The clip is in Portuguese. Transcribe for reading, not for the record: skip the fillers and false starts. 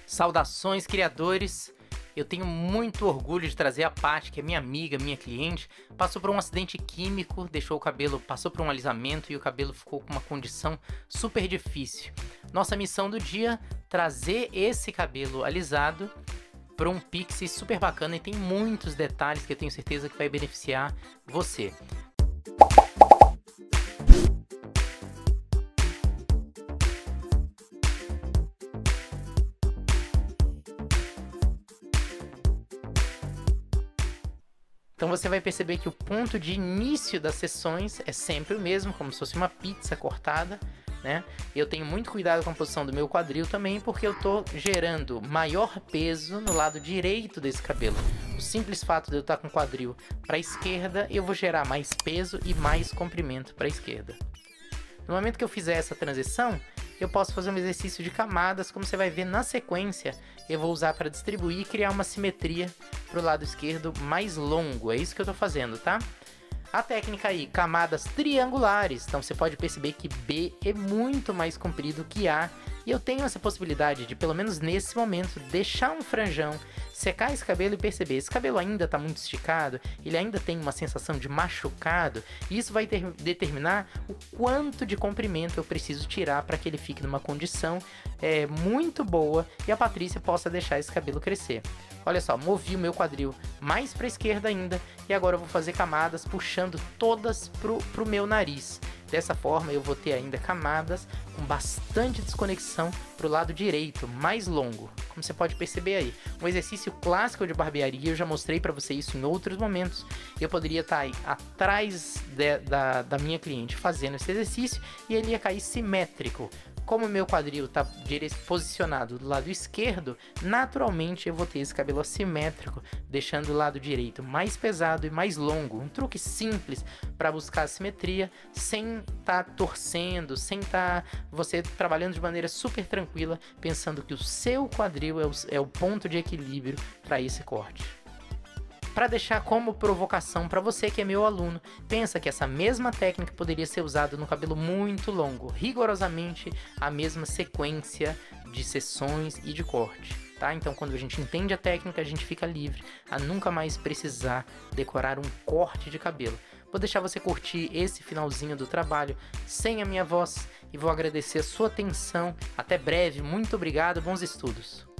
Saudações, criadores! Eu tenho muito orgulho de trazer a Paty, que é minha amiga, minha cliente. Passou por um acidente químico, deixou o cabelo, passou por um alisamento e o cabelo ficou com uma condição super difícil. Nossa missão do dia, trazer esse cabelo alisado para um pixie super bacana e tem muitos detalhes que eu tenho certeza que vai beneficiar você. Então você vai perceber que o ponto de início das sessões é sempre o mesmo, como se fosse uma pizza cortada, né? Eu tenho muito cuidado com a posição do meu quadril também, porque eu estou gerando maior peso no lado direito desse cabelo. O simples fato de eu estar com o quadril para a esquerda, eu vou gerar mais peso e mais comprimento para a esquerda. No momento que eu fizer essa transição, eu posso fazer um exercício de camadas, como você vai ver na sequência, eu vou usar para distribuir e criar uma simetria para o lado esquerdo mais longo, é isso que eu estou fazendo, tá? A técnica aí, camadas triangulares, então você pode perceber que B é muito mais comprido que A, e eu tenho essa possibilidade de, pelo menos nesse momento, deixar um franjão, secar esse cabelo e perceber, esse cabelo ainda está muito esticado, ele ainda tem uma sensação de machucado, e isso vai determinar o quanto de comprimento eu preciso tirar para que ele fique numa condição muito boa e a Patrícia possa deixar esse cabelo crescer. Olha só, movi o meu quadril mais para a esquerda ainda, e agora eu vou fazer camadas puxando todas pro meu nariz. Dessa forma eu vou ter ainda camadas com bastante desconexão pro lado direito, mais longo, como você pode perceber aí. Um exercício clássico de barbearia, eu já mostrei para você isso em outros momentos. Eu poderia estar aí atrás da minha cliente fazendo esse exercício e ele ia cair simétrico. Como o meu quadril está posicionado do lado esquerdo, naturalmente eu vou ter esse cabelo assimétrico, deixando o lado direito mais pesado e mais longo. Um truque simples para buscar a simetria, sem estar torcendo, sem estar você trabalhando de maneira super tranquila, pensando que o seu quadril é o ponto de equilíbrio para esse corte. Para deixar como provocação para você que é meu aluno, pensa que essa mesma técnica poderia ser usada no cabelo muito longo, rigorosamente a mesma sequência de sessões e de corte, tá? Então quando a gente entende a técnica, a gente fica livre a nunca mais precisar decorar um corte de cabelo. Vou deixar você curtir esse finalzinho do trabalho sem a minha voz e vou agradecer a sua atenção. Até breve, muito obrigado, bons estudos!